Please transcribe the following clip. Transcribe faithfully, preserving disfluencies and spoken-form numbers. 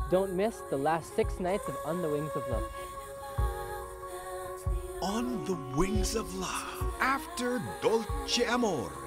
Don't miss the last six nights of On the Wings of Love. On the Wings of Love after Dolce Amor.